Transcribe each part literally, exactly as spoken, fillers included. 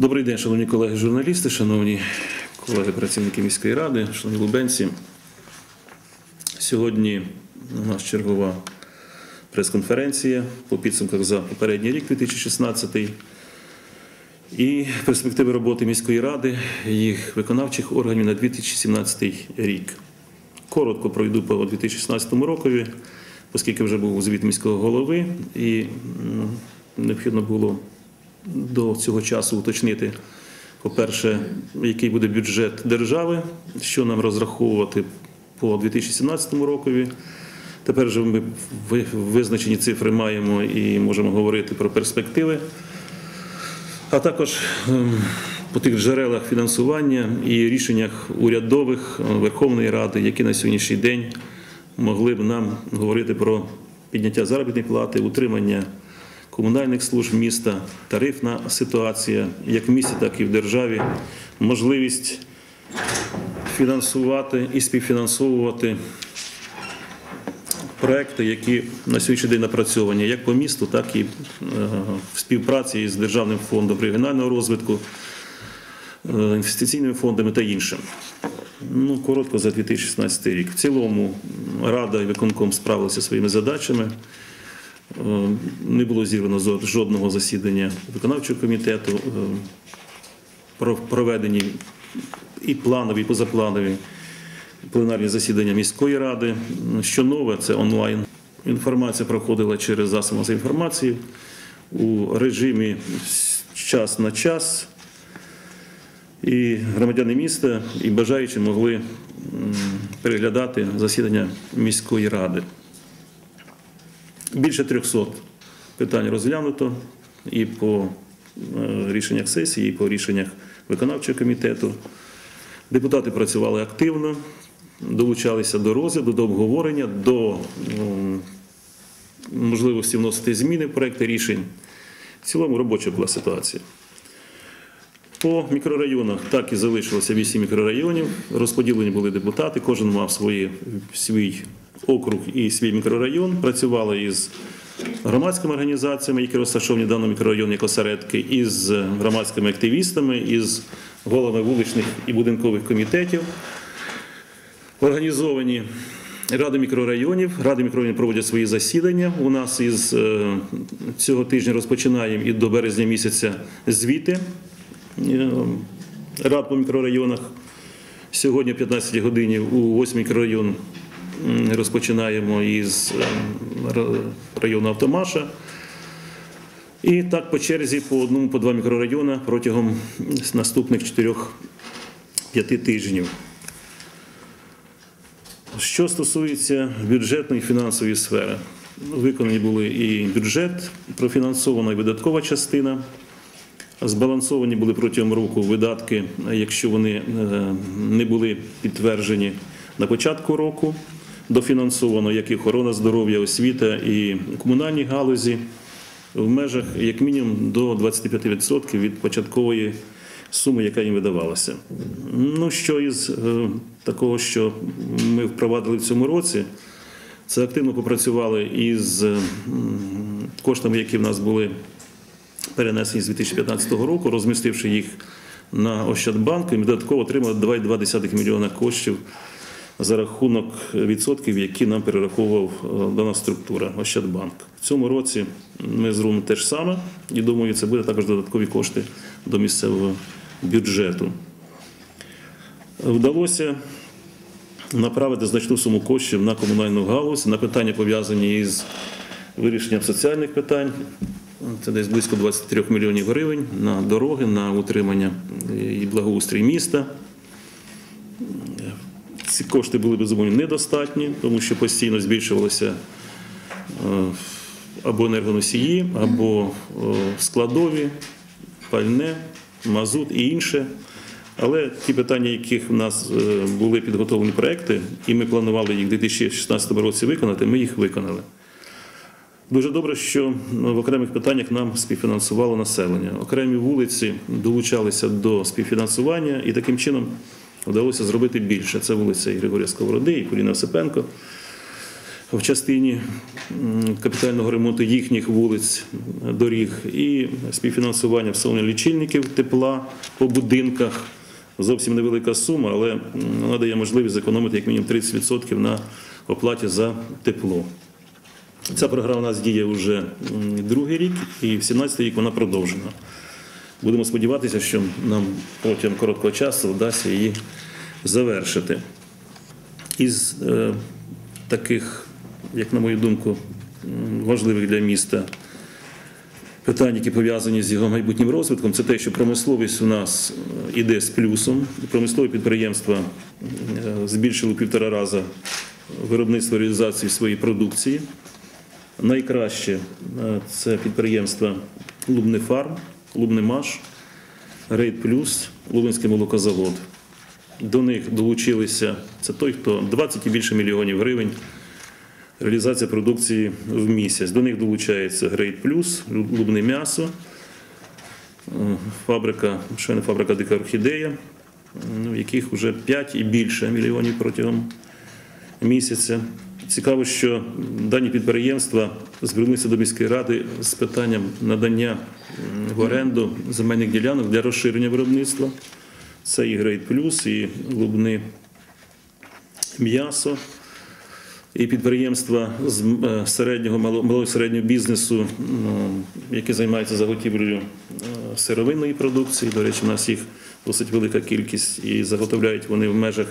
Добрий день, шановні колеги-журналісти, шановні колеги-працівники міської ради, шановні лубенці. Сьогодні у нас чергова прес-конференція по підсумках за попередній рік, дві тисячі шістнадцятий, і перспективи роботи міської ради, їх виконавчих органів на дві тисячі сімнадцятий рік. Коротко пройду по дві тисячі шістнадцятому рокові, оскільки вже був звіт міського голови і необхідно було до цього часу уточнити, по-перше, який буде бюджет держави, що нам розраховувати по дві тисячі сімнадцятому рокові. Тепер вже ми визначені цифри маємо і можемо говорити про перспективи. А також по тих джерелах фінансування і рішеннях урядових Верховної Ради, які на сьогоднішній день могли б нам говорити про підняття заробітної плати, утримання комунальних служб міста, тарифна ситуація, як в місті, так і в державі, можливість фінансувати і співфінансовувати проекти, які на сьогоднішній день напрацьовані як по місту, так і в співпраці з Державним фондом регіонального розвитку, інвестиційними фондами та іншим. Ну, коротко за дві тисячі шістнадцятий рік. В цілому Рада і виконком справилися своїми задачами. Не було зірвано жодного засідання виконавчого комітету, проведені і планові, і позапланові пленарні засідання міської ради. Що нове, це онлайн. Інформація проходила через засоби масової інформації у режимі час на час. І громадяни міста, і бажаючі могли переглядати засідання міської ради. Більше трьохсот питань розглянуто і по рішеннях сесії, і по рішеннях виконавчого комітету. Депутати працювали активно, долучалися до розгляду, до обговорення, до можливості вносити зміни в проекти рішень. В цілому робоча була ситуація. По мікрорайонах так і залишилося вісім мікрорайонів, розподілені були депутати, кожен мав свої, свій округ і свій мікрорайон, працювали із громадськими організаціями, які розташовані в даному мікрорайоні як осередки, із громадськими активістами, із головами вуличних і будинкових комітетів. Організовані ради мікрорайонів, ради мікрорайонів проводять свої засідання. У нас із цього тижня розпочинаємо і до березня місяця звіти рад по мікрорайонах. Сьогодні о п'ятнадцятій годині у восьмий мікрорайон розпочинаємо із району Автомаша. І так по черзі по одному, по два мікрорайони протягом наступних чотирьох-п'яти тижнів. Що стосується бюджетної і фінансової сфери. Виконані були і бюджет, профінансована і видаткова частина. Збалансовані були протягом року видатки, якщо вони не були підтверджені на початку року. Дофінансовано як і охорона здоров'я, освіта і комунальні галузі в межах як мінімум до двадцяти п'яти відсотків від початкової суми, яка їм видавалася. Ну, що із е, такого, що ми впровадили в цьому році, це активно попрацювали із е, коштами, які в нас були перенесені з дві тисячі п'ятнадцятого року, розмістивши їх на Ощадбанку, і ми додатково отримали два цілих дві десятих мільйона коштів за рахунок відсотків, які нам перераховував дана структура Ощадбанк. В цьому році ми зробимо те ж саме, і думаю, це буде також додаткові кошти до місцевого бюджету. Вдалося направити значну суму коштів на комунальну галузь, на питання, пов'язані із вирішенням соціальних питань. Це десь близько двадцяти трьох мільйонів гривень на дороги, на утримання і благоустрій міста. Ці кошти були, безумовно, недостатні, тому що постійно збільшувалися або енергоносії, або складові, пальне, мазут і інше. Але ті питання, яких в нас були підготовлені проекти, і ми планували їх в дві тисячі шістнадцятому році виконати, ми їх виконали. Дуже добре, що в окремих питаннях нам співфінансувало населення. Окремі вулиці долучалися до співфінансування, і таким чином вдалося зробити більше. Це вулиця і Григорія Сковороди, і Поліна Осипенко. в частині капітального ремонту їхніх вулиць, доріг і співфінансування встановлення лічильників тепла по будинках. Зовсім невелика сума, але вона дає можливість зекономити як мінімум тридцять відсотків на оплаті за тепло. Ця програма у нас діє вже другий рік, і в сімнадцятий рік вона продовжена. Будемо сподіватися, що нам протягом короткого часу вдасться її завершити. Із е, таких, як на мою думку, важливих для міста питань, які пов'язані з його майбутнім розвитком, це те, що промисловість у нас іде з плюсом. Промислові підприємства збільшили в півтора рази виробництво реалізації своєї продукції. Найкраще це підприємства Лубнифарм, Лубнимаш, Рейд Плюс, Лубенський молокозавод. До них долучилися, це той, хто двадцять і більше мільйонів гривень реалізація продукції в місяць. До них долучається Грейд Плюс, Лубне м'ясо, фабрика, швейна фабрика «Дика орхідея», в яких вже п'ять і більше мільйонів протягом місяця. Цікаво, що дані підприємства звернулися до міської ради з питанням надання в оренду земельних ділянок для розширення виробництва. Це і Грейд Плюс, і Лубне м'ясо, і підприємства з середнього, малого і середнього бізнесу, які займаються заготівлею сировинної продукції. До речі, у нас їх досить велика кількість, і заготовляють вони в межах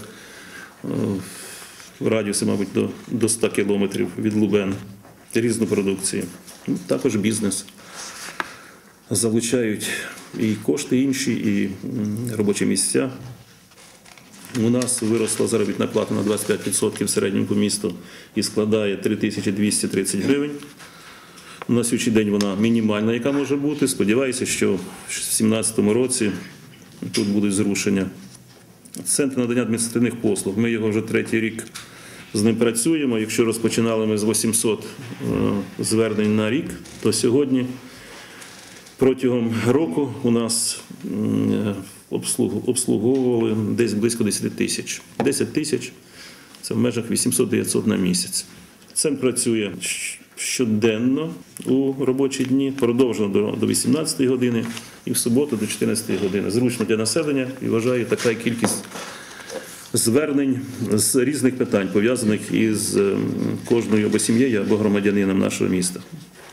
в радіусі, мабуть, до, до ста кілометрів від Лубен різну продукцію. Також бізнес. Залучають і кошти інші, і робочі місця. У нас виросла заробітна плата на двадцять п'ять відсотків в середньому по місту і складає три тисячі двісті тридцять гривень. На сьогоднішній день вона мінімальна, яка може бути. Сподіваюся, що в дві тисячі сімнадцятому році тут будуть зрушення. Центр надання адміністративних послуг. Ми його вже третій рік з ним працюємо. Якщо розпочинали ми з вісімсот звернень на рік, то сьогодні протягом року у нас обслуговували десь близько десять тисяч. десять тисяч – це в межах вісімсот-дев'ятсот на місяць. Центр працює щоденно у робочі дні, продовжено до вісімнадцятої години і в суботу до чотирнадцятої години. Зручно для населення і, вважаю, така кількість звернень з різних питань, пов'язаних із кожною або сім'єю, або громадянином нашого міста.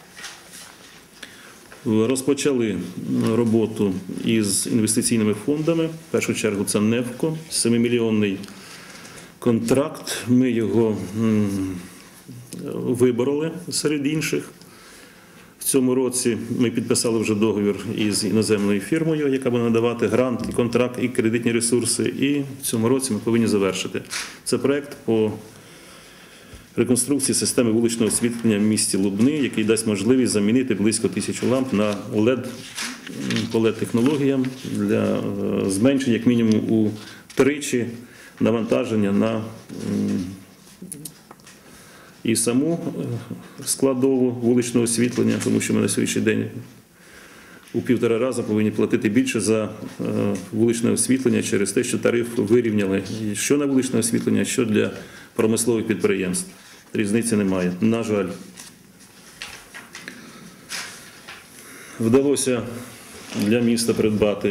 Розпочали роботу із інвестиційними фондами. В першу чергу це «Невко», семимільйонний контракт. Ми його вибороли серед інших. В цьому році ми підписали вже договір із іноземною фірмою, яка буде надавати грант, і контракт, і кредитні ресурси. І в цьому році ми повинні завершити. Це проєкт по реконструкції системи вуличного освітлення в місті Лубни, який дасть можливість замінити близько тисячі ламп на лед, по лед-технологіям для зменшення, як мінімум, у тричі навантаження на і саму складову вуличного освітлення, тому що ми на сьогоднішній день у півтора рази повинні платити більше за вуличне освітлення через те, що тариф вирівняли що на вуличне освітлення, що для промислових підприємств. Різниці немає, на жаль. Вдалося для міста придбати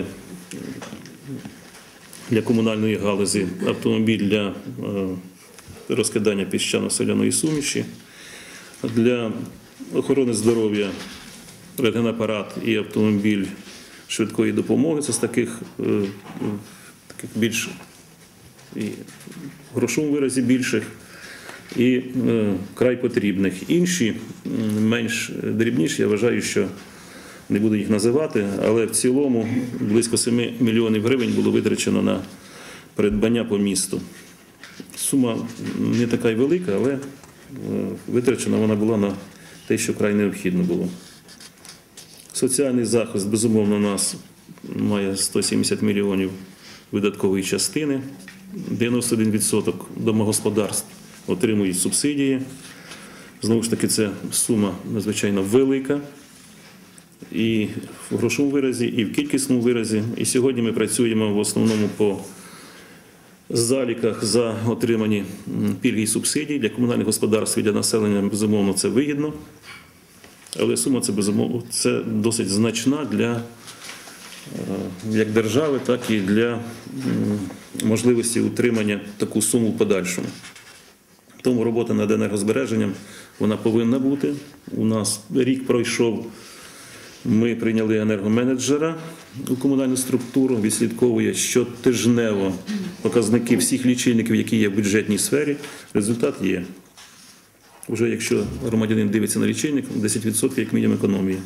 для комунальної галузі автомобіль для розкидання піщано-соляної суміші, для охорони здоров'я рентгенапарат і автомобіль швидкої допомоги. Це з таких, таких більш і в грошовому виразі більших і е, край потрібних. Інші, менш дрібніші, я вважаю, що не буду їх називати, але в цілому близько семи мільйонів гривень було витрачено на придбання по місту. Сума не така й велика, але е, витрачена вона була на те, що край необхідно було. Соціальний захист, безумовно, у нас має сто сімдесят мільйонів видаткової частини. дев'яносто один відсоток домогосподарств отримують субсидії. Знову ж таки, це сума надзвичайно велика і в грошовому виразі, і в кількісному виразі. І сьогодні ми працюємо в основному по заліках за отримані пільги і субсидії для комунальних господарств і для населення, безумовно, це вигідно. Але сума це, безумовно, це досить значна для як держави, так і для можливості утримання таку суму в подальшому. Тому робота над енергозбереженням, вона повинна бути. У нас рік пройшов, ми прийняли енергоменеджера у комунальну структуру, відслідковує щотижнево показники всіх лічильників, які є в бюджетній сфері. Результат є. Вже якщо громадянин дивиться на лічильник, десять відсотків як мінімум економії.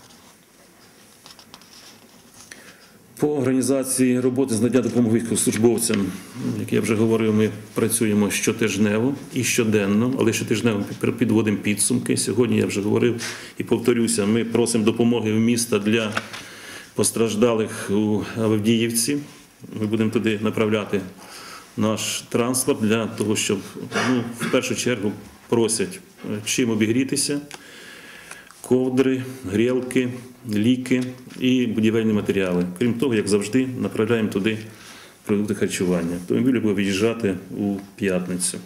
По організації роботи з надання допомоги службовцям, як я вже говорив, ми працюємо щотижнево і щоденно, але щотижнево підводимо підсумки. Сьогодні я вже говорив і повторюся, ми просимо допомоги в міста для постраждалих у Авдіївці. Ми будемо туди направляти наш транспорт для того, щоб, ну, в першу чергу просять чим обігрітися, ковдри, грілки, ліки і будівельні матеріали. Крім того, як завжди, направляємо туди продукти харчування. Автомобіль буде виїжджати у п'ятницю.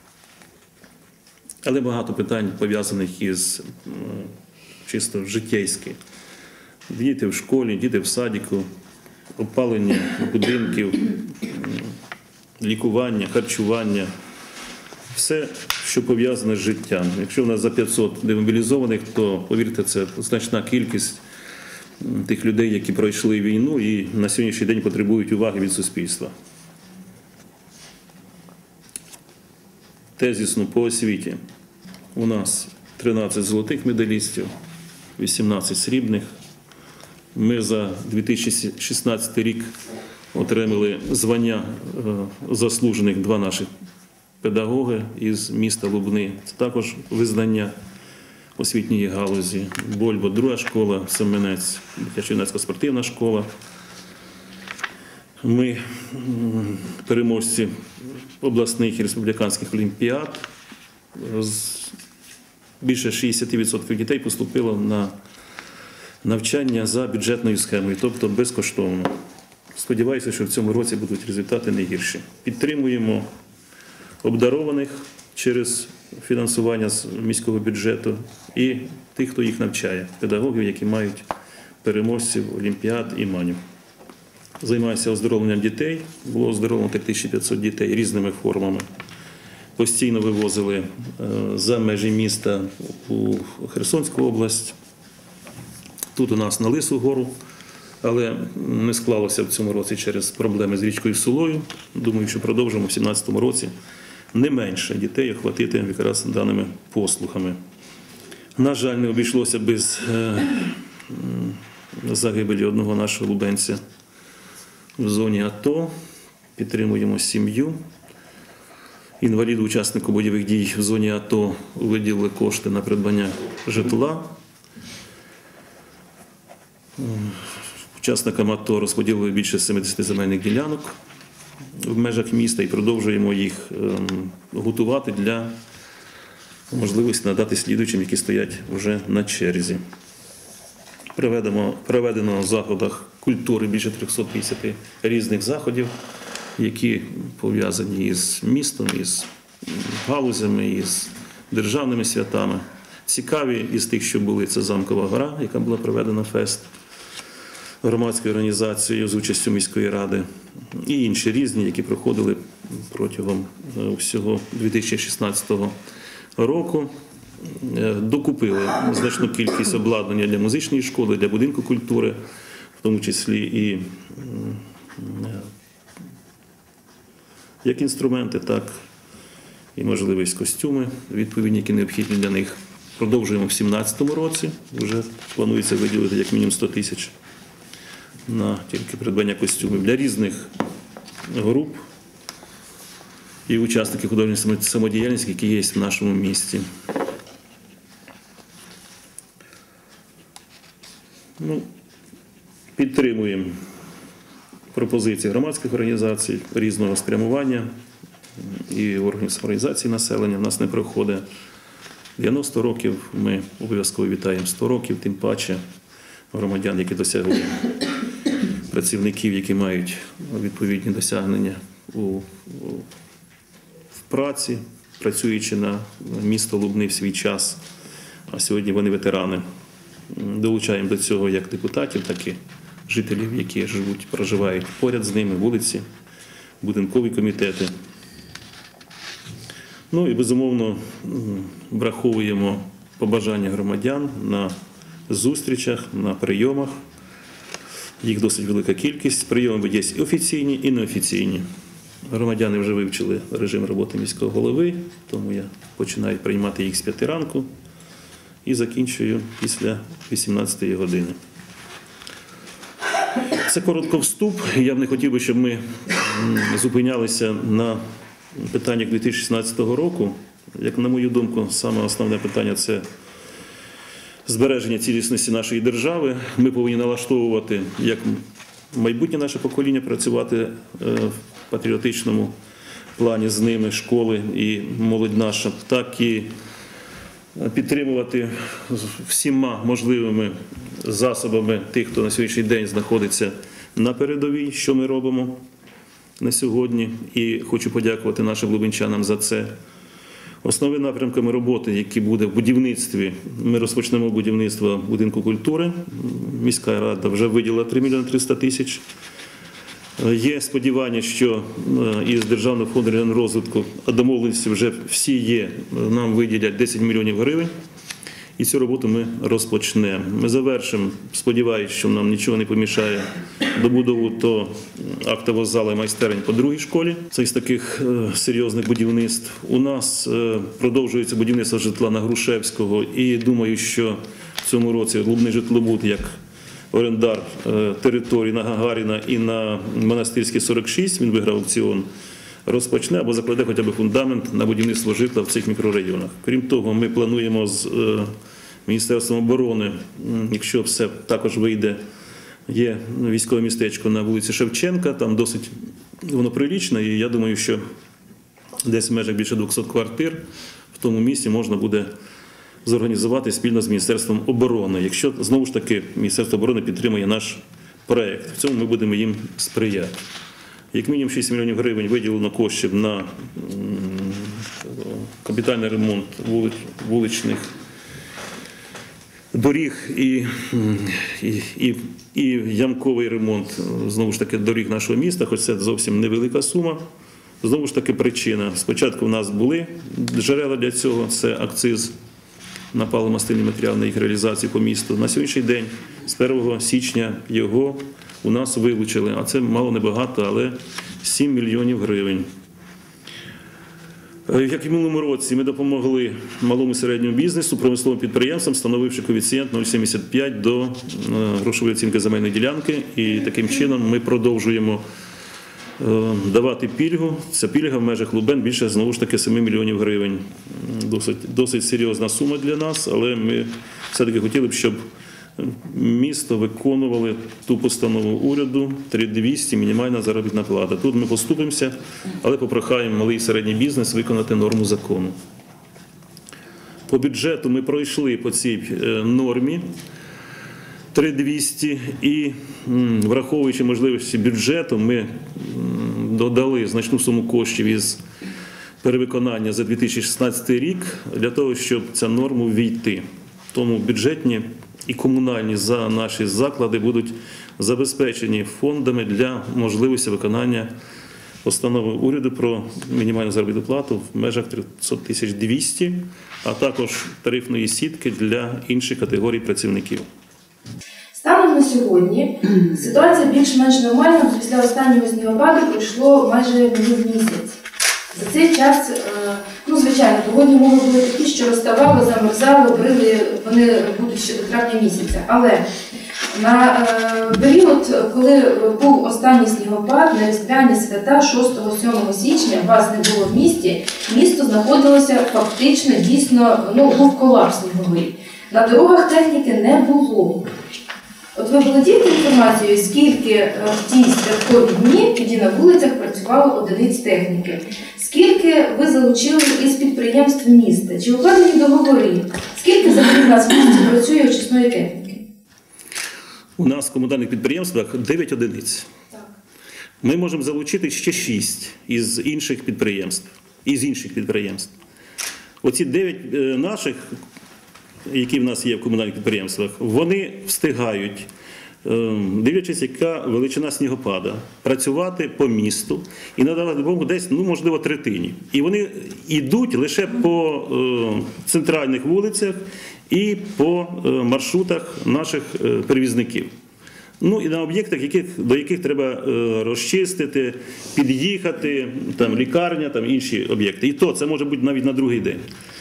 Але багато питань пов'язаних із чисто життєйськими. Діти в школі, діти в садіку, опалення будинків, лікування, харчування. Все, що пов'язане з життям. Якщо в нас за п'ятсот демобілізованих, то, повірте, це значна кількість тих людей, які пройшли війну і на сьогоднішній день потребують уваги від суспільства. Тезісно по освіті. У нас тринадцять золотих медалістів, вісімнадцять срібних. Ми за дві тисячі шістнадцятий рік отримали звання заслужених два наших педагоги із міста Лубни. Це також визнання освітньої галузі. Больбо, друга школа, Семенець, дитячо-юнацька спортивна школа. Ми переможці обласних і республіканських олімпіад. Більше шістдесят відсотків дітей поступило на навчання за бюджетною схемою, тобто безкоштовно. Сподіваюся, що в цьому році будуть результати не гірші. Підтримуємо обдарованих через фінансування з міського бюджету і тих, хто їх навчає, педагогів, які мають переможців олімпіад і манів. Займаюся оздоровленням дітей. Було оздоровлено три тисячі п'ятсот дітей різними формами. Постійно вивозили за межі міста у Херсонську область. Тут у нас на Лису гору, але не склалося в цьому році через проблеми з річкою Сулою. Думаю, що продовжимо в дві тисячі сімнадцятому році не менше дітей охватити якраз даними послугами. На жаль, не обійшлося без загибелі одного нашого лубенця в зоні АТО. Підтримуємо сім'ю. Інваліду, учаснику бойових дій в зоні АТО виділили кошти на придбання житла. Учасникам АТО розподілили більше сімдесят земельних ділянок в межах міста і продовжуємо їх готувати для можливості надати слідуючим, які стоять вже на черзі. Проведено, проведено в заходах культури більше трьохсот п'ятдесят різних заходів, які пов'язані із містом, із галузями, із державними святами. Цікаві із тих, що були, це Замкова гора, яка була проведена фест громадською організацією з участю міської ради, і інші різні, які проходили протягом всього дві тисячі шістнадцятого року. Докупили значну кількість обладнання для музичної школи, для будинку культури, в тому числі і як інструменти, так і можливість костюми, відповідні, які необхідні для них. Продовжуємо в дві тисячі сімнадцятому році, вже планується виділити як мінімум сто тисяч на тільки придбання костюмів для різних груп і учасників художньої самодіяльності, які є в нашому місті. Ну, підтримуємо пропозиції громадських організацій різного спрямування і органів організації населення. У нас не проходить дев'яносто років, ми обов'язково вітаємо сто років, тим паче громадян, які досягли, працівників, які мають відповідні досягнення у, у, в праці, працюючи на місто Лубни в свій час, а сьогодні вони ветерани. Долучаємо до цього як депутатів, так і жителів, які живуть, проживають поряд з ними, вулиці, будинкові комітети. Ну і, безумовно, враховуємо побажання громадян на зустрічах, на прийомах. Їх досить велика кількість. Прийоми є офіційні і неофіційні. Громадяни вже вивчили режим роботи міського голови, тому я починаю приймати їх з п'яти ранку і закінчую після вісімнадцятої години. Це коротко вступ. Я б не хотів би, щоб ми зупинялися на питаннях дві тисячі шістнадцятого року. Як на мою думку, саме основне питання – це збереження цілісності нашої держави. Ми повинні налаштовувати як майбутнє наше покоління, працювати в патріотичному плані з ними, школи і молодь наша, так і підтримувати всіма можливими засобами тих, хто на сьогоднішній день знаходиться на передовій, що ми робимо на сьогодні. І хочу подякувати нашим лубенчанам за це. Основними напрямками роботи, які буде в будівництві, ми розпочнемо будівництво будинку культури. Міська рада вже виділила три мільйони триста тисяч. Є сподівання, що із Державного фонду регіонального розвитку домовленості вже всі є, нам виділять десять мільйонів гривень. І цю роботу ми розпочнемо. Ми завершимо, сподіваюся, що нам нічого не помішає добудову то актового залу і майстерень по другій школі. Це із таких е, серйозних будівництв. У нас е, продовжується будівництво житла на Грушевського, і думаю, що в цьому році Лубний житлобуд як орендар е, території на Гагаріна і на Монастирській сорок шість, він виграв аукціон, розпочне або закладе хоча б фундамент на будівництво житла в цих мікрорайонах. Крім того, ми плануємо з е, Міністерством оборони, якщо все також вийде, є військове містечко на вулиці Шевченка, там досить воно прилічне, і я думаю, що десь в межах більше двохсот квартир в тому місці можна буде зорганізувати спільно з Міністерством оборони, якщо, знову ж таки, Міністерство оборони підтримує наш проєкт. В цьому ми будемо їм сприяти. Як мінімум шість мільйонів гривень виділено коштів на капітальний ремонт вуличних доріг і, і, і, і ямковий ремонт, знову ж таки, доріг нашого міста, хоч це зовсім невелика сума. Знову ж таки, причина. Спочатку в нас були джерела для цього, це акциз на паливно-мастильні матеріали, на їх реалізацію по місту. На сьогоднішній день, з першого січня, його у нас вилучили, а це мало небагато, але сім мільйонів гривень. Як і в минулому році, ми допомогли малому і середньому бізнесу, промисловим підприємствам, встановивши коефіцієнт нуль цілих сімдесят п'ять до грошової оцінки земельної ділянки. І таким чином ми продовжуємо давати пільгу. Ця пільга в межах Лубен більше, знову ж таки, семи мільйонів гривень. Досить, досить серйозна сума для нас, але ми все-таки хотіли б, щоб місто виконувало ту постанову уряду три тисячі двісті мінімальна заробітна плата. Тут ми поступимося, але попрохаємо малий і середній бізнес виконати норму закону. По бюджету ми пройшли по цій нормі три тисячі двісті і, враховуючи можливості бюджету, ми додали значну суму коштів із перевиконання за дві тисячі шістнадцятий рік для того, щоб ця норма ввійти. Тому бюджетні і комунальні за наші заклади будуть забезпечені фондами для можливості виконання постанови уряду про мінімальну заробітну плату в межах триста тисяч двісті, а також тарифної сітки для інших категорій працівників. Станом на сьогодні ситуація більш-менш нормальна, після останнього снігопаду пройшло майже минув місяць. За цей час, ну, звичайно, погодні умови були такі, що розставали, замерзали, брили, вони будуть ще до травня місяця. Але на період, коли був останній снігопад, на різдвяні свята шостого-сьомого січня, вас не було в місті, місто знаходилося фактично, дійсно, ну, був колапс сніговий. На дорогах техніки не було. От ви володієте інформацією, скільки в ті святкові дні, тоді на вулицях працювало одиниць техніки? Скільки ви залучили із підприємств міста? Чи укладені договори? Скільки взагалі в нас в місті працює очисної техніки? У нас в комунальних підприємствах дев'ять одиниць. Так. Ми можемо залучити ще шість із інших підприємств. Із інших підприємств. Оці дев'ять е, наших, які в нас є в комунальних підприємствах, вони встигають, е, дивлячись, яка величина снігопада, працювати по місту і надавати допомогу десь, ну, можливо, третині. І вони йдуть лише по е, центральних вулицях і по е, маршрутах наших е, перевізників. Ну і на об'єктах, яких, до яких треба е, розчистити, під'їхати, там лікарня, там інші об'єкти. І то це може бути навіть на другий день.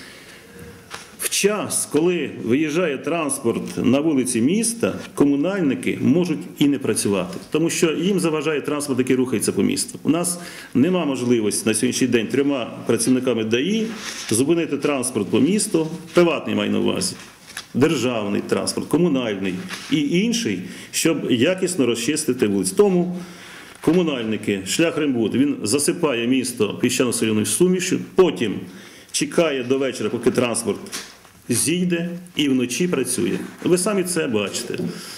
В час, коли виїжджає транспорт на вулиці міста, комунальники можуть і не працювати, тому що їм заважає транспорт, який рухається по місту. У нас нема можливості на сьогоднішній день трьома працівниками ДАІ зупинити транспорт по місту, приватний маю на увазі, державний транспорт, комунальний і інший, щоб якісно розчистити вулиці. Тому комунальники, шлях рембут, він засипає місто піщано-соляною сумішю, потім чекає до вечора, поки транспорт зійде, і вночі працює. Ви самі це бачите.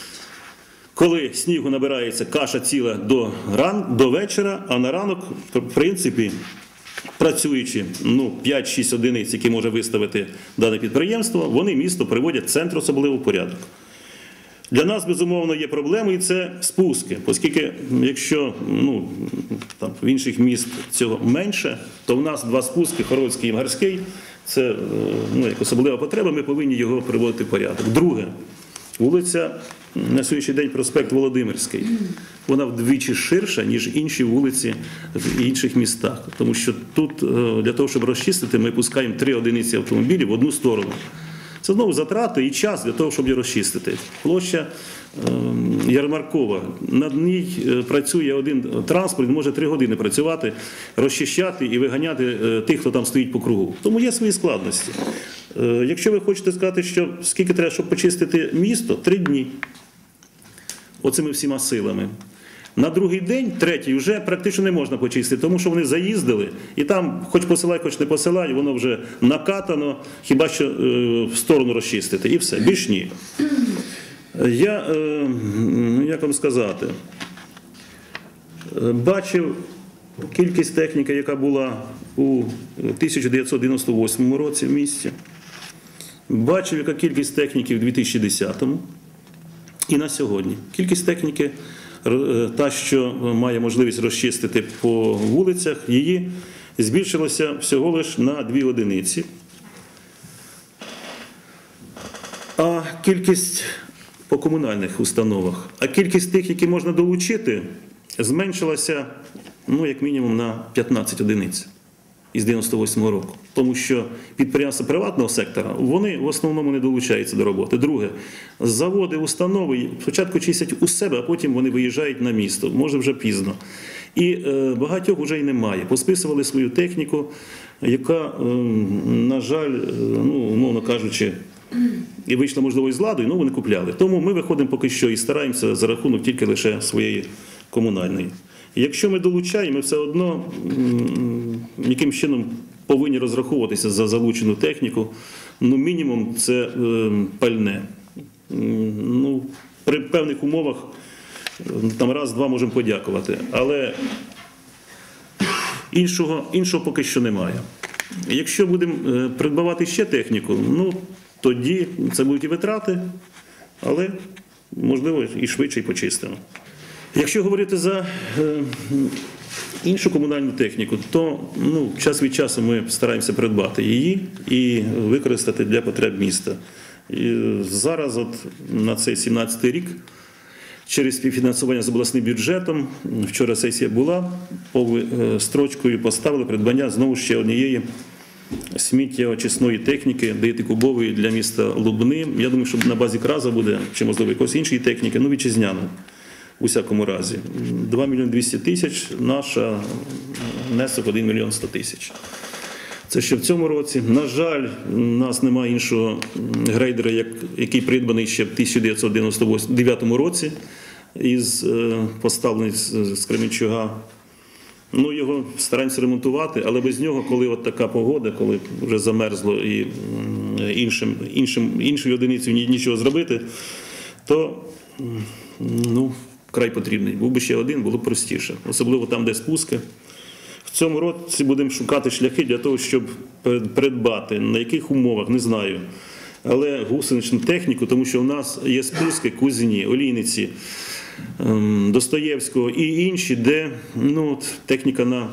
Коли снігу набирається каша ціла до, ран, до вечора, а на ранок, в принципі, працюючи ну, п'ять-шість одиниць, які може виставити дане підприємство, вони місто приводять в центр особливий порядок. Для нас, безумовно, є проблемою, і це спуски, оскільки, якщо ну, там, в інших міст цього менше, то в нас два спуски, Хорольський і Мгарський, це ну, як особлива потреба, ми повинні його приводити в порядок. Друге, вулиця, на сьогоднішній день проспект Володимирський, вона вдвічі ширша, ніж інші вулиці в інших містах. Тому що тут, для того, щоб розчистити, ми пускаємо три одиниці автомобілів в одну сторону. Це знову затрати і час для того, щоб її розчистити. Площа е, ярмаркова. Над ній працює один транспорт, може три години працювати, розчищати і виганяти е, тих, хто там стоїть по кругу. Тому є свої складності. Е, якщо ви хочете сказати, що скільки треба, щоб почистити місто, три дні. Оцими всіма силами. На другий день, третій, вже практично не можна почистити, тому що вони заїздили, і там, хоч посилай, хоч не посилай, воно вже накатано, хіба що е, в сторону розчистити, і все, більш ні. Я, е, як вам сказати, бачив кількість техніки, яка була у тисяча дев'ятсот дев'яносто восьмому році в місті, бачив, яка кількість техніки в дві тисячі десятому і на сьогодні. Кількість техніки, та, що має можливість розчистити по вулицях, її збільшилося всього лише на дві одиниці. А кількість по комунальних установах, а кількість тих, які можна долучити, зменшилася, ну, як мінімум, на п'ятнадцять одиниць із дев'яносто восьмого року. Тому що підприємства приватного сектора, вони в основному не долучаються до роботи. Друге, заводи, установи спочатку чистять у себе, а потім вони виїжджають на місто. Може вже пізно. І е, багатьох вже й немає. Посписували свою техніку, яка, е, на жаль, е, ну, умовно кажучи, і вийшла, можливо, із ладу, і нову не купляли. Тому ми виходимо поки що і стараємося за рахунок тільки лише своєї комунальної. Якщо ми долучаємо, ми все одно яким чином повинні розраховуватися за залучену техніку, ну мінімум це е, пальне. Ну, при певних умовах там раз-два можемо подякувати, але іншого, іншого поки що немає. Якщо будемо е, придбавати ще техніку, ну тоді це будуть і витрати, але можливо і швидше і почистимо. Якщо говорити за е, іншу комунальну техніку, то ну, час від часу ми стараємося придбати її і використати для потреб міста. І зараз, от, на цей сімнадцятий рік, через співфінансування з обласним бюджетом, вчора сесія була, по строчкою поставили придбання знову ще однієї сміттєочисної техніки, дев'ятикубової для міста Лубни. Я думаю, що на базі КРАЗа буде, чи можливо якоїсь іншої техніки, ну вітчизняної. У всякому разі. два мільйони двісті тисяч, наша внесок один мільйон сто тисяч. Це ще в цьому році. На жаль, у нас немає іншого грейдера, який придбаний ще в тисяча дев'ятсот дев'яносто дев'ятому році, із поставлений з Кременчуга. Ну, його стараємося ремонтувати, але без нього, коли от така погода, коли вже замерзло і іншим, іншим, іншою одиницею нічого зробити, то ну, вкрай потрібний. Був би ще один, було б простіше. Особливо там, де спуски. В цьому році будемо шукати шляхи для того, щоб придбати, на яких умовах, не знаю. Але гусеничну техніку, тому що в нас є спуски Кузні, Олійниці, Достоєвського і інші, де ну, от, техніка на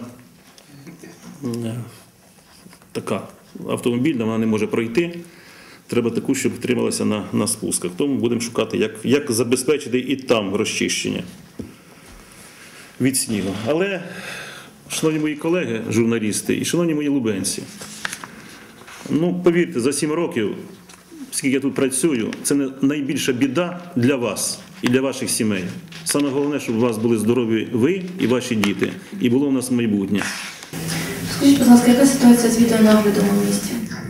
така автомобільна, вона не може пройти. Треба таку, щоб трималася на, на спусках. Тому будемо шукати, як, як забезпечити і там розчищення від снігу. Але, шановні мої колеги, журналісти і шановні мої лубенці, ну, повірте, за сім років, скільки я тут працюю, це не найбільша біда для вас і для ваших сімей. Саме головне, щоб у вас були здорові ви і ваші діти, і було у нас майбутнє. Скажіть, будь ласка, яка ситуація з відеонаглядом у місті?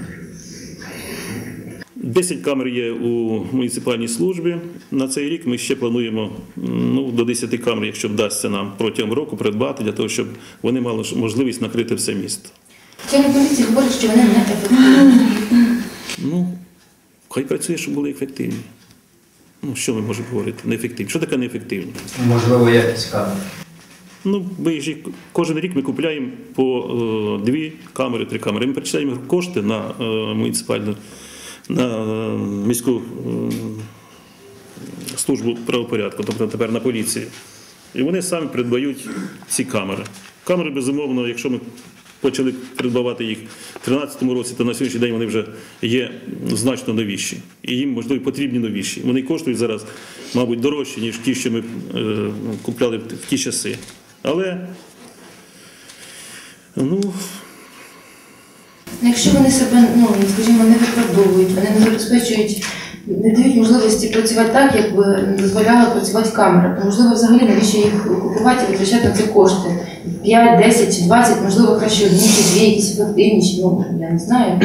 десять камер є у муніципальній службі. На цей рік ми ще плануємо ну, до десяти камер, якщо вдасться нам протягом року придбати, для того, щоб вони мали можливість накрити все місто. Начальник поліції говорить, що вони не ефективні. Ну, хай працює, щоб були ефективні. Ну, що ми можемо говорити? Неефективні. Що таке неефективні? Можливо, якість камер. Ну, ми ж кожен рік ми купуємо по е, дві камери, три камери. Ми перечисляємо кошти на е, муніципальну, на е, міську е, службу правопорядку, тобто тепер на поліції. І вони самі придбають ці камери. Камери, безумовно, якщо ми почали придбавати їх в тринадцятому році, то на сьогоднішній день вони вже є значно новіші. І їм, можливо, потрібні новіші. Вони коштують зараз, мабуть, дорожче, ніж ті, що ми е, купляли в ті часи. Але, ну... Якщо вони себе, ну, скажімо, не виправдовують, вони не забезпечують, не дають можливості працювати так, як би дозволяла працювати камера, то, можливо, взагалі навіщо їх купувати і витрачати на це кошти? п'ять, десять чи двадцять, можливо, краще одні чи дві, якісь ефективніші, ну, я не знаю.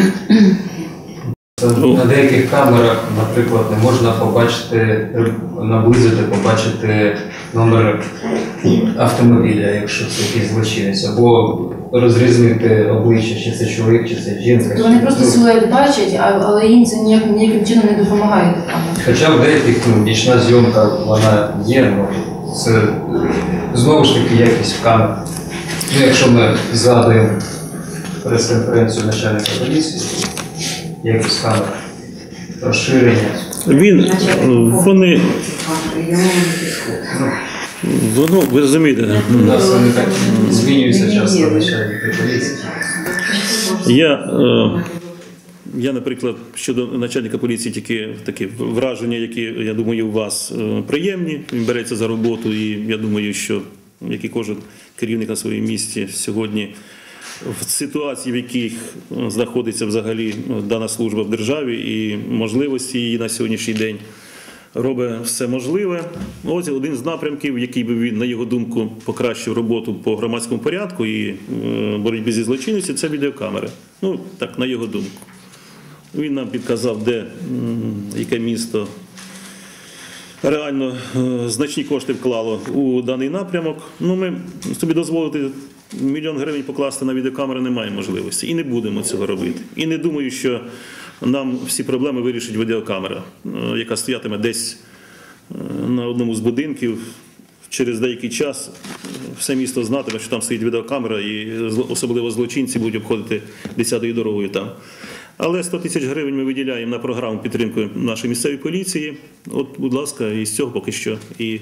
На деяких камерах, наприклад, не можна побачити, наблизити, побачити номер автомобіля, якщо це якийсь злочинець, або розрізнити обличчя, чи це чоловік, чи це жінка. То вони просто силует бачать, а- але їм це ніяк, ніяким чином не допомагає. Хоча в деяких ну, нічна зйомка вона є, ну, це знову ж таки якість камер. Ну, якщо ми згадуємо прес-конференцію начальника поліції, якість камер, розширення. Він, вони, воно, ви розумієте, У нас вони так змінюються часто начальники поліції. я, е, я, наприклад, щодо начальника поліції, тільки такі враження, які, я думаю, у вас е, приємні. Він береться за роботу, і я думаю, що, як і кожен керівник на своєму місці сьогодні, в ситуації, в яких знаходиться взагалі дана служба в державі і можливості її на сьогоднішній день, робить все можливе. Ось один з напрямків, який би він, на його думку, покращив роботу по громадському порядку і боротьбі зі злочинністю, це відеокамери. Ну, так, на його думку. Він нам підказав, де, яке місто реально значні кошти вклало у даний напрямок. Ну, ми собі дозволити мільйон гривень покласти на відеокамери немає можливості. І не будемо цього робити. І не думаю, що нам всі проблеми вирішить відеокамера, яка стоятиме десь на одному з будинків. Через деякий час все місто знатиме, що там стоїть відеокамера, і особливо злочинці будуть обходити десятою дорогою там. Але сто тисяч гривень ми виділяємо на програму підтримки нашої місцевої поліції. От, будь ласка, із цього поки що і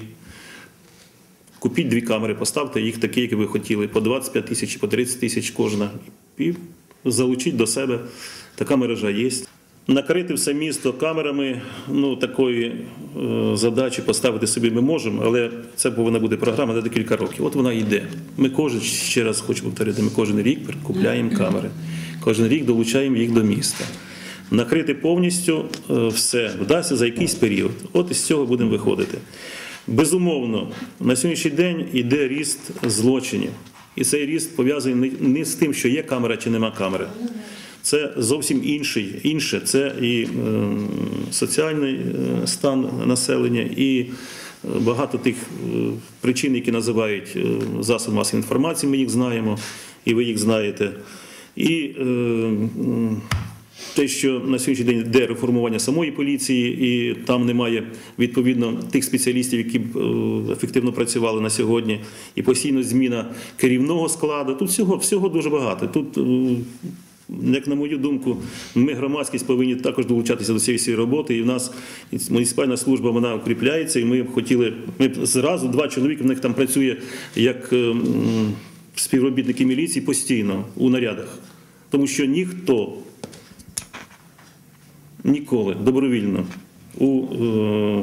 купіть дві камери, поставте їх такі, які ви хотіли, по двадцять п'ять тисяч, по тридцять тисяч кожна. І залучіть до себе. Така мережа є. Накрити все місто камерами, ну, такої е, задачі поставити собі ми можемо, але це повинна бути програма на декілька років. От вона йде. Ми кожен, ще раз хочу повторити, ми кожен рік купляємо камери. Кожен рік долучаємо їх до міста. Накрити повністю е, все вдасться за якийсь період. От із цього будемо виходити. Безумовно, на сьогоднішній день йде ріст злочинів. І цей ріст пов'язаний не з тим, що є камера чи нема камери. Це зовсім інший, інше. Це і е, соціальний е, стан населення, і багато тих е, причин, які називають е, засоби масової інформації, ми їх знаємо, і ви їх знаєте. І е, те, що на сьогоднішній день йде реформування самої поліції, і там немає відповідно тих спеціалістів, які б е, ефективно працювали на сьогодні, і постійно зміна керівного складу. Тут всього, всього дуже багато. Тут, е, як на мою думку, ми, громадськість, повинні також долучатися до цієї всієї роботи. І в нас муніципальна служба, вона укріпляється, і ми б хотіли, ми б зразу, два чоловіки, в них там працює як е, співробітники міліції постійно у нарядах. Тому що ніхто ніколи добровільно у е,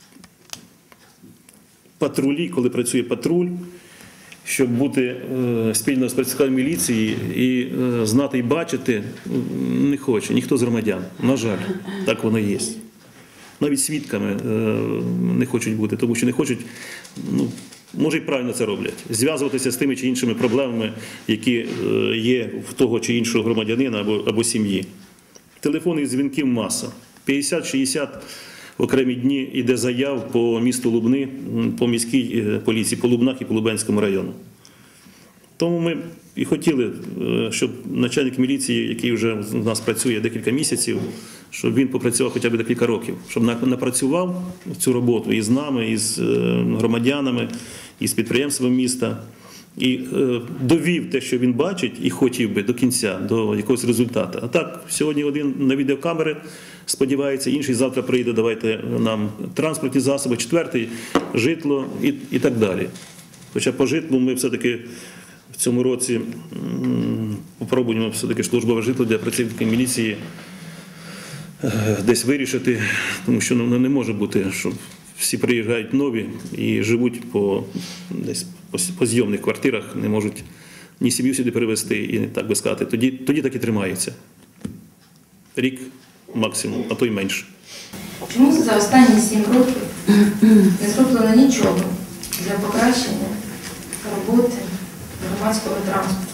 патрулі, коли працює патруль, щоб бути е, спільно з працівниками міліції і е, знати і бачити, не хоче ніхто з громадян. На жаль, так воно є. Навіть свідками е, не хочуть бути, тому що не хочуть, ну, може і правильно це роблять, зв'язуватися з тими чи іншими проблемами, які е, є в того чи іншого громадянина або, або сім'ї. Телефонних дзвінків маса. п'ятдесят-шістдесят окремі дні йде заяв по місту Лубни, по міській поліції, по Лубнах і по Лубенському району. Тому ми і хотіли, щоб начальник міліції, який вже у нас працює декілька місяців, щоб він попрацював хоча б декілька років, щоб напрацював цю роботу і з нами, і з громадянами, і з підприємством міста. І е, довів те, що він бачить, і хотів би до кінця, до якогось результату. А так, сьогодні один на відеокамери сподівається, інший завтра прийде, давайте нам транспортні засоби, четвертий – житло і, і так далі. Хоча по житлу ми все-таки в цьому році м, попробуємо все-таки службове житло для працівників міліції е, десь вирішити, тому що ну, не може бути, щоб всі приїжджають нові і живуть по десь по зйомних квартирах, не можуть ні сім'ю сюди перевезти, і так би сказати. Тоді, тоді так і тримаються. Рік максимум, а то й менше. Чому за останні сім років не зроблено нічого для покращення роботи громадського транспорту?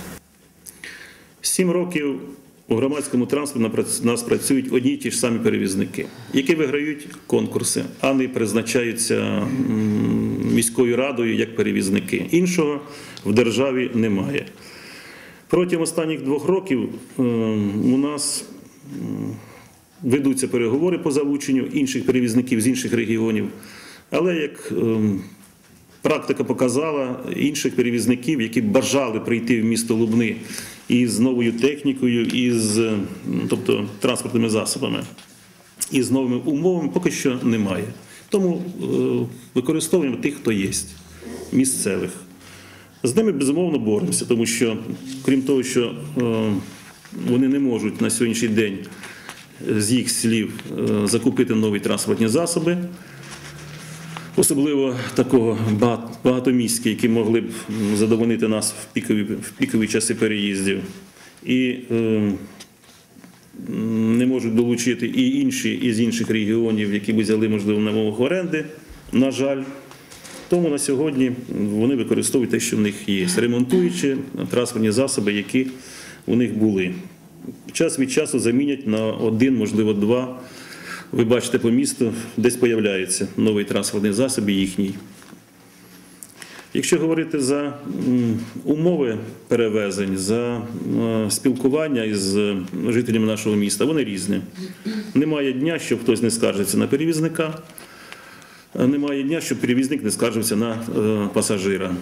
Сім років у громадському транспорті у нас працюють одні й ті ж самі перевізники, які виграють конкурси, а не призначаються міською радою як перевізники. Іншого в державі немає. Протягом останніх двох років у нас ведуться переговори по залученню інших перевізників з інших регіонів, але як практика показала, інших перевізників, які бажали прийти в місто Лубни із новою технікою, із, тобто транспортними засобами, і з новими умовами, поки що немає. Тому е, використовуємо тих, хто є, місцевих. З ними, безумовно, боремося, тому що, крім того, що е, вони не можуть на сьогоднішній день, з їх слів, е, закупити нові транспортні засоби, особливо такого багатомістські, які могли б задовольнити нас в пікові, в пікові часи переїздів. І е, не можуть долучити і інші із інших регіонів, які б взяли, можливо, на умовах оренди, на жаль. Тому на сьогодні вони використовують те, що в них є, ремонтуючи транспортні засоби, які у них були. Час від часу замінять на один, можливо, два. Ви бачите по місту, десь появляється новий транспортний засіб їхній. Якщо говорити за умови перевезень, за спілкування із жителями нашого міста, вони різні. Немає дня, щоб хтось не скаржився на перевізника, немає дня, щоб перевізник не скаржився на пасажира.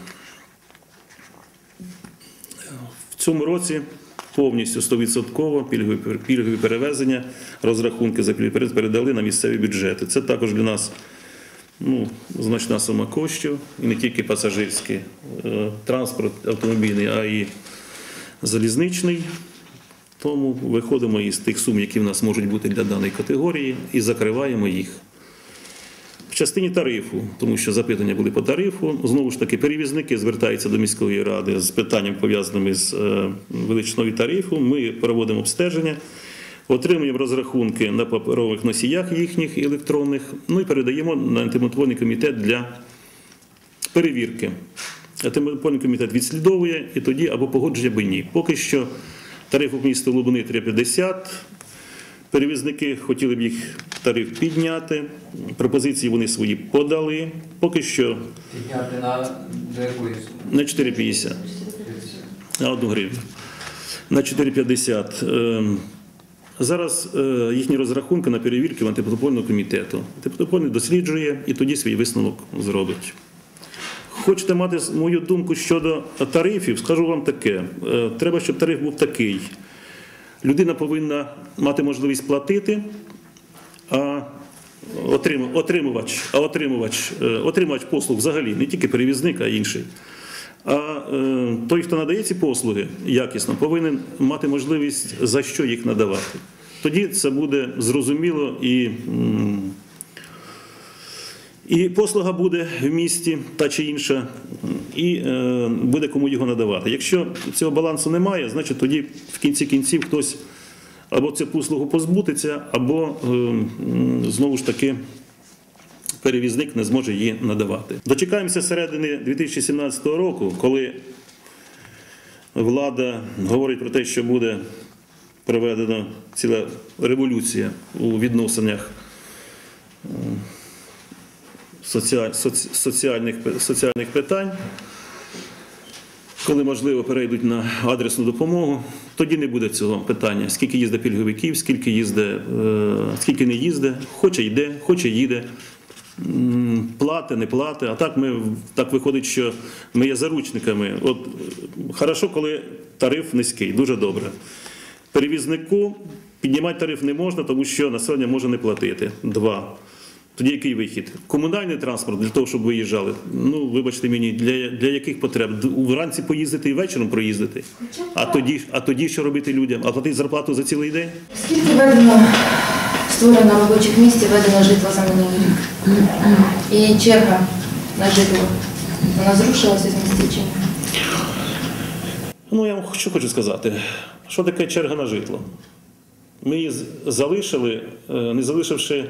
В цьому році повністю сто відсотків пільгові, пільгові перевезення, розрахунки за пільгові перевезення передали на місцеві бюджети. Це також для нас ну, значна сума коштів, і не тільки пасажирський транспорт автомобільний, а й залізничний. Тому виходимо із тих сум, які в нас можуть бути для даної категорії, і закриваємо їх. В частині тарифу, тому що запитання були по тарифу, знову ж таки перевізники звертаються до міської ради з питанням, пов'язаними з величиною тарифу. Ми проводимо обстеження, отримуємо розрахунки на паперових носіях їхніх електронних, ну і передаємо на антимонопольний комітет для перевірки. Антимонопольний комітет відслідовує і тоді або погоджує, або ні. Поки що тариф у місті Лубни три п'ятдесят. Перевізники хотіли б їх тариф підняти, пропозиції вони свої подали. Поки що Підняти на до якої суми? на чотири п'ятдесят, на одну гривню. На чотири п'ятдесят. Зараз е, їхні розрахунки на перевірки в антимонопольного комітету. Антимонопольний досліджує і тоді свій висновок зробить. Хочете мати мою думку щодо тарифів, скажу вам таке. Е, треба, щоб тариф був такий. Людина повинна мати можливість платити, а отримувач, а отримувач, е, отримувач послуг взагалі, не тільки перевізник, а й інший. А е, той, хто надає ці послуги якісно, повинен мати можливість, за що їх надавати. Тоді це буде зрозуміло і, м, і послуга буде в місті та чи інша, і е, буде кому його надавати. Якщо цього балансу немає, значить тоді в кінці кінців хтось або цю послугу позбутиться, або е, м, знову ж таки перевізник не зможе її надавати. Дочекаємося середини дві тисячі сімнадцятого року, коли влада говорить про те, що буде проведена ціла революція у відносинах соціальних, соціальних питань, коли, можливо, перейдуть на адресну допомогу, тоді не буде цього питання, скільки їздить пільговиків, скільки їздить, скільки не їздить, хоче йде, хоче їде. Плати, не плати, а так ми так виходить, що ми є заручниками. От хорошо, коли тариф низький, дуже добре. Перевізнику піднімати тариф не можна, тому що населення може не платити. Два. Тоді який вихід? Комунальний транспорт для того, щоб виїжджали. Ну, вибачте мені, для, для яких потреб? Вранці поїздити і вечором проїздити. А тоді, а тоді що робити людям? А платити зарплату за цілий день? Скільки введено, створено робочих місць, введено житло за минулий рік? І черга на житло, вона зрушилася з місця чи ні? Ну, я вам що хочу сказати. Що таке черга на житло? Ми її залишили, не залишивши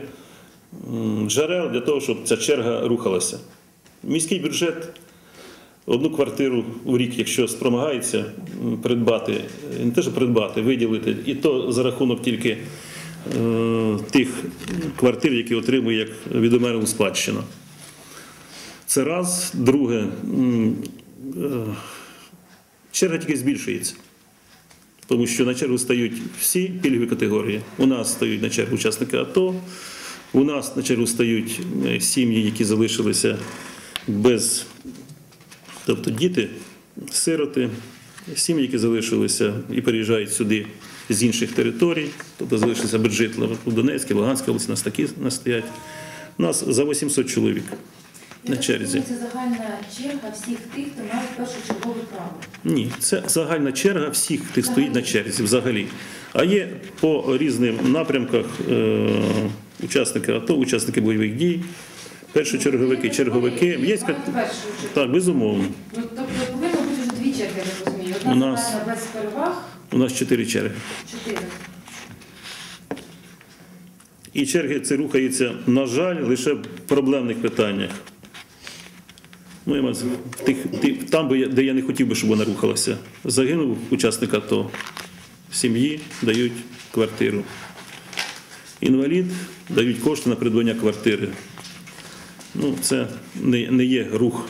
джерел для того, щоб ця черга рухалася. Міський бюджет одну квартиру у рік, якщо спромагається придбати, не те, що придбати, виділити, і то за рахунок тільки е, тих квартир, які отримує як відомерну спадщину. Це раз. Друге, е, черга тільки збільшується. Тому що на чергу стають всі пільгові категорії. У нас стають на чергу учасники АТО, у нас на чергу стають сім'ї, які залишилися без, тобто діти, сироти, сім'ї, які залишилися і переїжджають сюди з інших територій, тобто залишилися без житла. У Донецькій, Луганській області нас такі нас стоять. У нас за вісімсот чоловік на черзі. Це загальна черга всіх тих, хто має першочергове право? Ні, це загальна черга всіх, хто стоїть на черзі взагалі. А є по різним напрямках е, учасники АТО, учасники бойових дій, першочерговики, черговики. Є, так, безумовно. Ну, тобто повинно бути вже дві черги, я розумію. Одна У нас- загальна без переваг, У нас чотири черги. чотири. І черги це рухаються, на жаль, лише в проблемних питаннях. Ну, я маю на увазі, в тих, тих, там, би я- де я не хотів би, щоб вона рухалася. Загинув учасник АТО, сім'ї дають квартиру. Інвалід дають кошти на придбання квартири. Ну, це не, не є рух.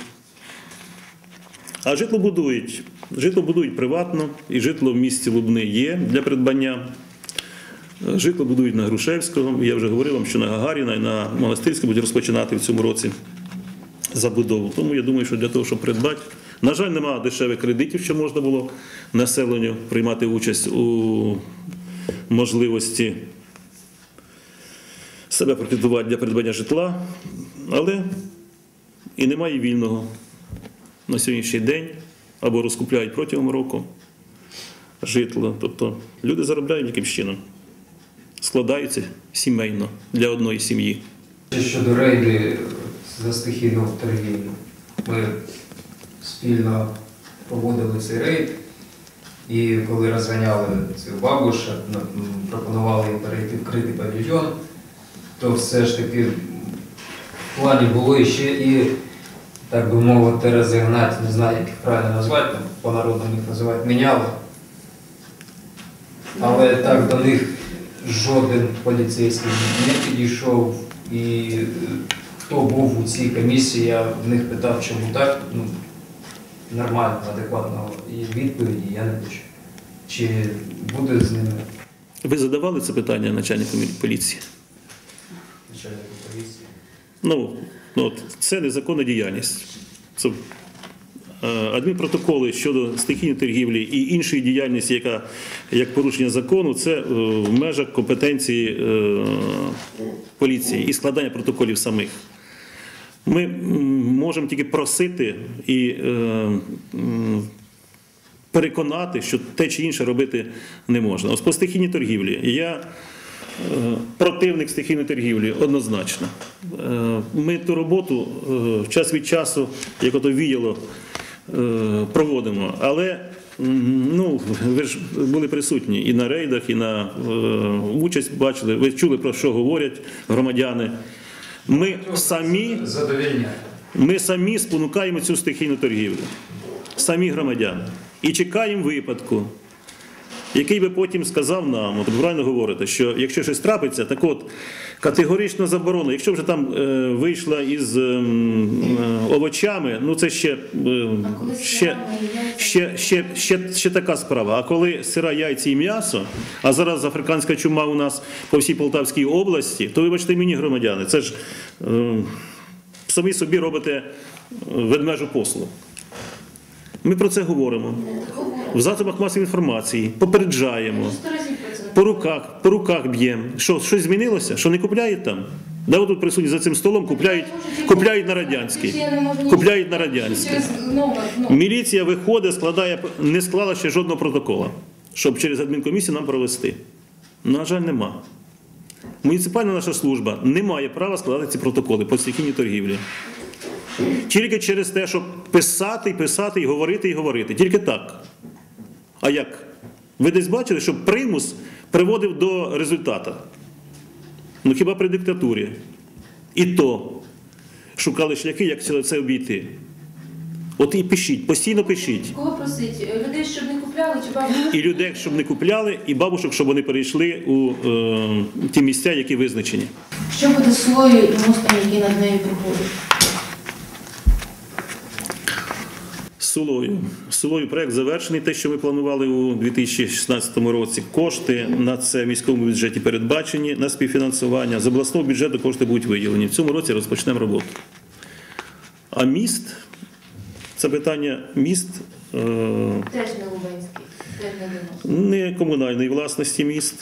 А житло будують. Житло будують приватно, і житло в місті Лубни є для придбання. Житло будують на Грушевського. Я вже говорив вам, що на Гагаріна і на Монастирську будуть розпочинати в цьому році забудову. Тому я думаю, що для того, щоб придбати. На жаль, немає дешевих кредитів, що можна було населенню приймати участь у можливості себе прокредитувати для придбання житла, але і немає вільного на сьогоднішній день або розкупляють протягом року житло. Тобто люди заробляють яким чином, складаються сімейно для одної сім'ї. Щодо рейди за стихійну торгівлю, ми спільно проводили цей рейд, і коли розганяли цих бабушек, пропонували їм перейти в критий павільйон, то все ж таки в плані було ще і, так би мовити, розігнати, не знаю, як їх правильно назвати, там, по-народному їх називають, міняли. Але так до них жоден поліцейський не підійшов, і хто був у цій комісії, я в них питав, чому так, ну, нормально, адекватно, і відповіді я не почув. Чи буде з ними? Ви задавали це питання начальнику поліції? Начальнику поліції. Ну, ну, от це незаконна діяльність. Це е, адмінпротоколи щодо стихійної торгівлі і іншої діяльності, яка як порушення закону, це е, в межах компетенції е, поліції і складання протоколів самих. Ми м, можемо тільки просити і е, м, переконати, що те чи інше робити не можна. Ось по стихійній торгівлі. Я е, противник стихійної торгівлі, однозначно. Е, Ми ту роботу е, час від часу, як ото віяло, е, проводимо. Але м, ну, ви ж були присутні і на рейдах, і на е, участь бачили. Ви чули, про що говорять громадяни. Ми самі, Задовільня. ми самі спонукаємо цю стихійну торгівлю. Самі громадяни. І чекаємо випадку, який би потім сказав нам, от ви правильно говорите, що якщо щось трапиться, так от категорично заборонено. Якщо вже там е, вийшла із е, е, овочами, ну це ще, е, ще, ще, ще, ще, ще така справа. А коли сира, яйці і м'ясо, а зараз африканська чума у нас по всій Полтавській області, то вибачте мені, громадяни, це ж е, самі собі робите ведмежу послугу. Ми про це говоримо. В засобах масової інформації, попереджаємо, по руках, по руках б'ємо. Що, щось змінилося? Що не купляють там? Да, ви тут присутні за цим столом, купляють, купляють на радянський. Купляють на радянський. Міліція виходить, складає, не склала ще жодного протокола, щоб через адмінкомісію нам провести. На жаль, нема. Муніципальна наша служба не має права складати ці протоколи по стихійній торгівлі. Тільки через те, щоб писати, і писати, і говорити, і говорити. Тільки так. А як? Ви десь бачили, що примус приводив до результату? Ну хіба при диктатурі? І то шукали шляхи, як це обійти. От і пишіть, постійно пишіть. Кого просить? Людей, щоб не купляли, чи бабушок? І людей, щоб не купляли, і бабушок, щоб вони перейшли у е, ті місця, які визначені. Що буде з Сулою і мостом, який над нею проходить? Сулою. Сулою проект завершений, те, що ми планували у дві тисячі шістнадцятому році. Кошти на це в міському бюджеті передбачені, на співфінансування. З обласного бюджету кошти будуть виділені. В цьому році розпочнемо роботу. А міст, це питання міст, е, Теж не Лубенський, теж не Донос. не комунальної власності міст.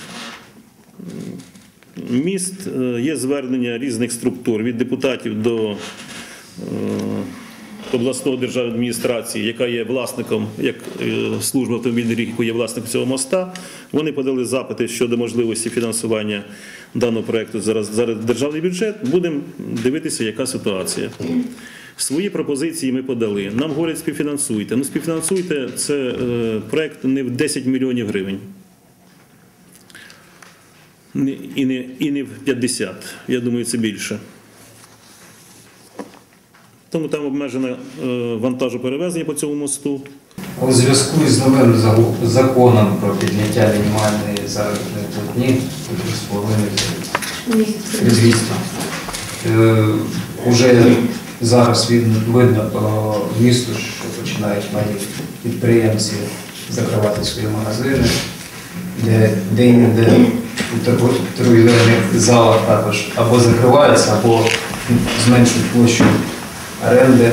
Міст, е, є звернення різних структур, від депутатів до е, обласної державної адміністрації, яка є власником, як служба автомобільних доріг, яка є власником цього моста. Вони подали запити щодо можливості фінансування даного проєкту зараз, зараз державний бюджет. Будемо дивитися, яка ситуація. Свої пропозиції ми подали. Нам говорять, співфінансуйте. Ну, співфінансуйте, це е, проєкт не в десять мільйонів гривень. І не, і не в п'ятдесят. Я думаю, це більше. Тому там обмежене вантажоперевезення по цьому мосту. У зв'язку із новим законом про підняття мінімальної заробітної платні звісно, вже зараз видно по місту, що починають малі підприємці закривати свої магазини, де де-інде у торгівельних залах також або закриваються, або зменшують площу оренди,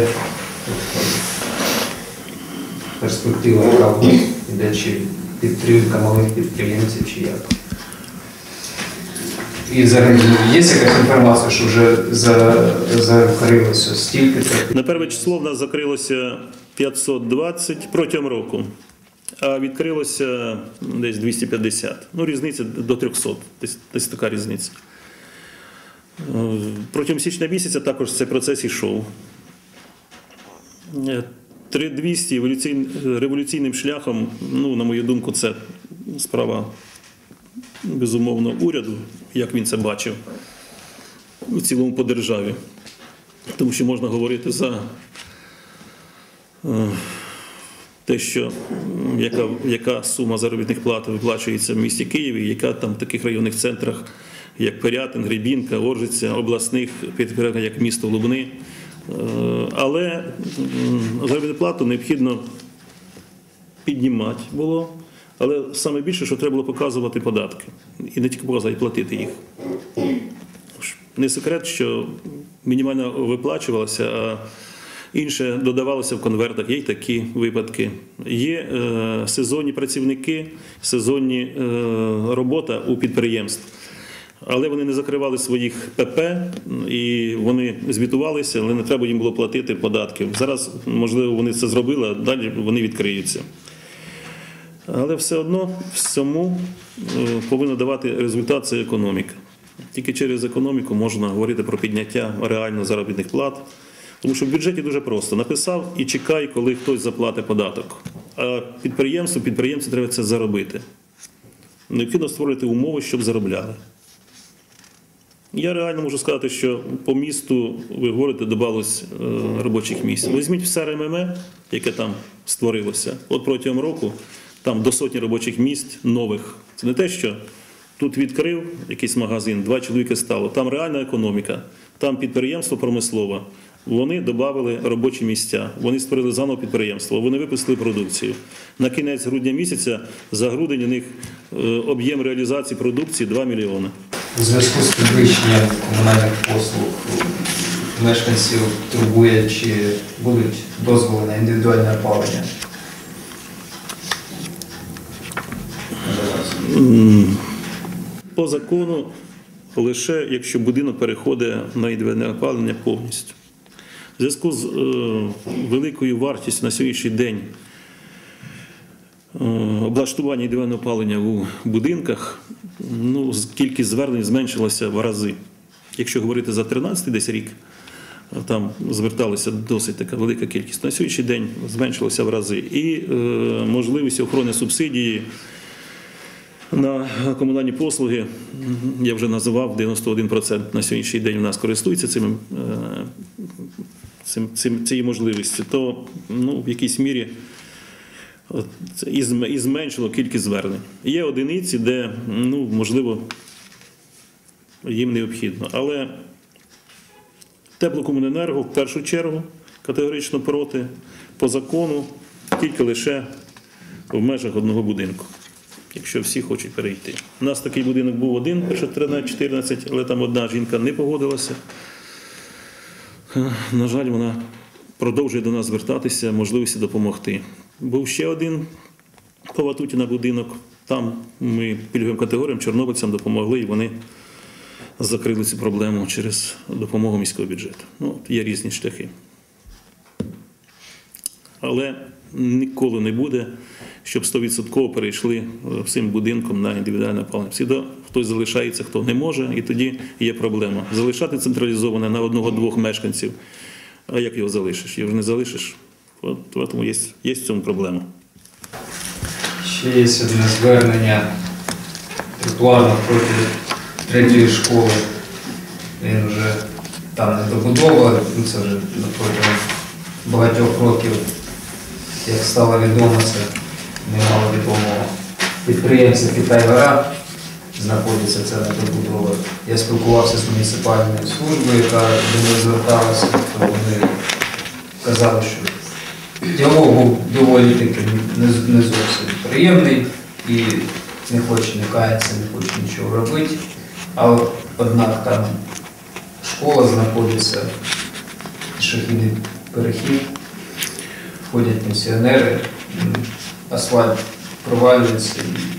перспектива, яка йде, чи підтримка малих підприємців, чи як. І взагалі є якась інформація, що вже закрилося стільки? На перше число в нас закрилося п'ятсот двадцять протягом року, а відкрилося десь двісті п'ятдесят. Ну, різниця до трьохсот, десь, десь така різниця. Протягом січня місяця також цей процес йшов. три тисячі двісті революційним шляхом, ну, на мою думку, це справа, безумовно, уряду, як він це бачив у цілому по державі. Тому що можна говорити за те, що яка, яка сума заробітних плат виплачується в місті Києві, яка там в таких районних центрах, як Пирятин, Гребінка, Оржиця, обласних, як місто Лубни. Але заробітну плату необхідно піднімати було, Але саме більше, що треба було показувати податки. І не тільки показувати, а й платити їх. Не секрет, що мінімально виплачувалося, а інше додавалося в конвертах. Є й такі випадки. Є е, сезонні працівники, сезонні е, робота у підприємств. Але вони не закривали своїх ПП, і вони звітувалися, але не треба їм було платити податків. Зараз, можливо, вони це зробили, а далі вони відкриються. Але все одно всьому повинна давати результат – це економіка. Тільки через економіку можна говорити про підняття реально заробітних плат. Тому що в бюджеті дуже просто. Написав і чекай, коли хтось заплатить податок. А підприємству, підприємцю треба це заробити. Необхідно створити умови, щоб заробляли. Я реально можу сказати, що по місту, ви говорите, додалось е, робочих місць. Візьміть все РММ, яке там створилося. От протягом року там до сотні робочих місць нових. Це не те, що тут відкрив якийсь магазин, два чоловіки стало. Там реальна економіка, там підприємство промислове. Вони додали робочі місця, вони створили заново підприємство, вони випустили продукцію. На кінець грудня місяця, за грудень у них е, об'єм реалізації продукції два мільйони. У зв'язку з підвищенням комунальних послуг мешканців турбує, чи будуть дозволи на індивідуальне опалення? По закону лише якщо будинок переходить на індивідуальне опалення повністю. В зв'язку з е, великою вартістю на сьогоднішній день е, облаштування індивідуального опалення у будинках, ну, кількість звернень зменшилася в рази. Якщо говорити за тринадцятий десь рік, там зверталися досить така велика кількість. На сьогоднішній день зменшилося в рази. І е, можливість охорони субсидії на комунальні послуги, я вже називав, дев'яносто один відсоток на сьогоднішній день у нас користуються цим, цим, цим, цією можливістю, то ну, в якійсь мірі і зменшило кількість звернень. Є одиниці, де, ну, можливо, їм необхідно. Але Теплокомуненерго в першу чергу категорично проти, по закону, тільки лише в межах одного будинку, якщо всі хочуть перейти. У нас такий будинок був один, перше тринадцять чотирнадцять, але там одна жінка не погодилася. На жаль, вона продовжує до нас звертатися, можливості допомогти. Був ще один по Ватутіна будинок, там ми пільговим категоріям, чорнобильцям допомогли, і вони закрили цю проблему через допомогу міського бюджету. Ну, є різні шляхи. Але ніколи не буде, щоб сто відсотків перейшли всім будинком на індивідуальне опалення. Всі хтось залишається, хто не може, і тоді є проблема. Залишати централізоване на одного-двох мешканців, а як його залишиш? Його ж не залишиш. От, тому є, є в цьому проблема. Ще є одне звернення тротуарно проти третьої школи. Він вже там не добудовував, це вже протягом багатьох років. Як стало відомо, це немало відомого підприємця Китай-Вара, знаходиться це на добудові. Я спілкувався з муніципальною службою, яка до мене зверталася, то вони казали, що діалог був доволі таки не зовсім приємний і не хоче, не кається, не хоче нічого робити. А однак там школа знаходиться, пішохідний перехід, ходять пенсіонери, асфальт провалюється.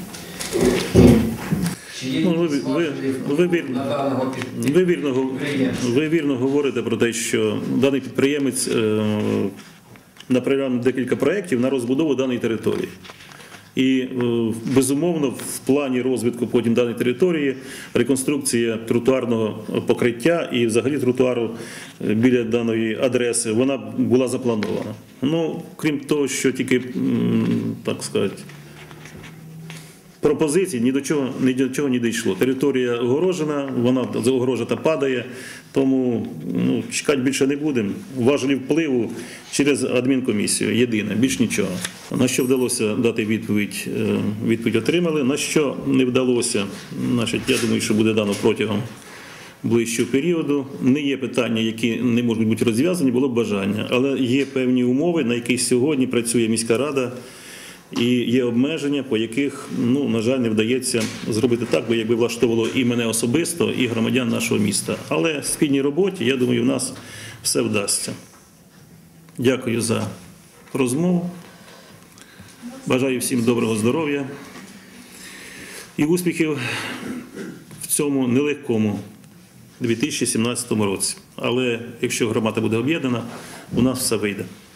Чи є Ну, ви, ви, ви, вір- на даного ви, вірно, гов- підприємства? ви вірно говорите про те, що даний підприємець е, направляв декілька проєктів на розбудову даної території. І, е, безумовно, в плані розвитку потім даної території реконструкція тротуарного покриття і взагалі тротуару е, біля даної адреси, вона була запланована. Ну, крім того, що тільки, м, так сказати, пропозицій ні до чого, ні до чого не дійшло. Територія огорожена, вона загорожа та падає, тому ну, чекати більше не будемо. Важелі впливу через адмінкомісію, єдине, більш нічого. На що вдалося дати відповідь, е, відповідь отримали. На що не вдалося, значить, я думаю, що буде дано протягом ближчого періоду. Не є питання, які не можуть бути розв'язані, було б бажання. Але є певні умови, на яких сьогодні працює міська рада, І є обмеження, по яких, ну, на жаль, не вдається зробити так, бо якби влаштовувало і мене особисто, і громадян нашого міста. Але в спільній роботі, я думаю, в нас все вдасться. Дякую за розмову. Бажаю всім доброго здоров'я і успіхів в цьому нелегкому дві тисячі сімнадцятому році. Але якщо громада буде об'єднана, у нас все вийде.